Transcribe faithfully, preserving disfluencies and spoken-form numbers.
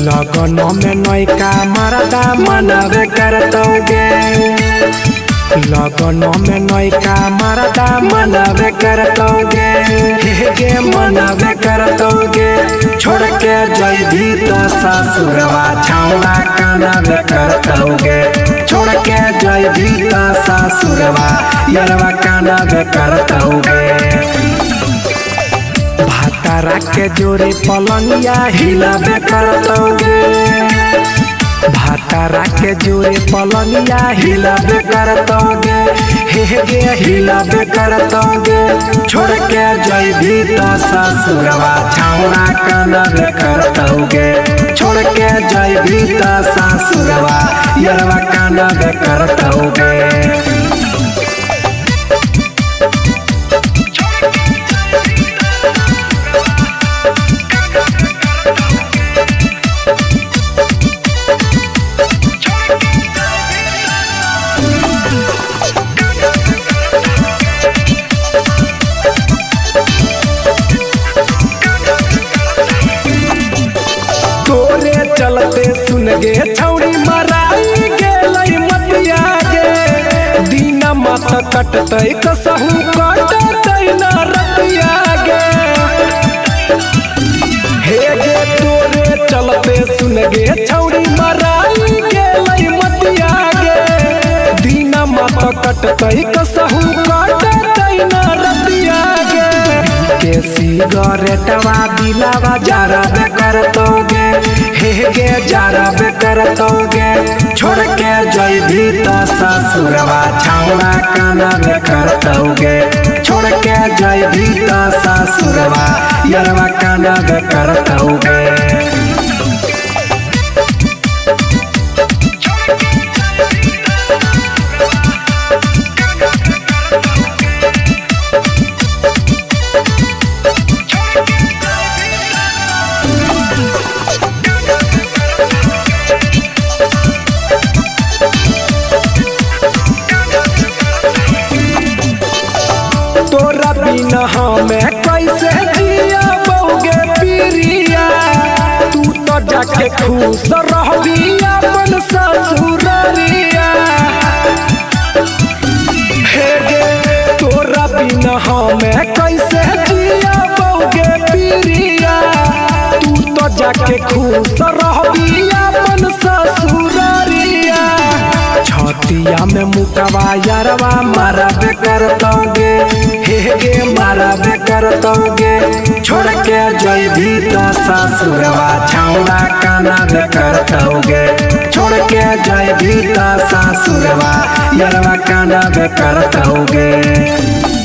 लगन में नयका मरदा मनबे करतौगे लगन में नयका मरदा मनबे करतौगे हे मनबे करतौगे छोड़ के जइभी तो ससुरवा छौड़ा कानबे करतौगे छोड़ के जइभी तो ससुरवा यरवा कानबे करतौगे भातारा के जोरे पलंगिया हिलबे करतौगे भातारा के जोरे पलंगिया हिलबे करतौगे हे गे हिलबे करतौगे छोड़ के जइभी तो ससुरवा छौड़ा कानबे करतौगे छोड़ के जइभी तो ससुरवा यरवा कानबे करतौगे चलते सुन गे छौड़ी मराई गेलै मतिया गे दिन मत कटतै कसहु कटतै न रतिया गे हे गे तोरे चलते सुन गे छौड़ी मराई गेलै मतिया गे दिन मत कटतै कसहु कटतै न रतिया गे के सिगरेटवा दिलावा जरबे करतौगे हे गे जरबे करतौगे छोड़ के जइभी तो ससुरवा छौड़ा कानबे करतौगे छोड़ के जइभी तो ससुरवा यरवा कानबे करतौगे तोरा बिना हमें कैसे जिया बौगे पिरिया तू तो जाके खुश रहबी अपन ससुररिया हे गे तोरा बिना हमें कैसे जिया बौगे पिरिया तू तो जाके खुश रहबी अपन ससुररिया छतिया में मुकवा यरवा मरबे करतौगे हे गे मरबे करतौगे छोड़ के जइभी तो ससुरवा छौड़ा कानबे करतौगे छोड़ के जइभी तो ससुरवा यरवा कानबे करतौगे।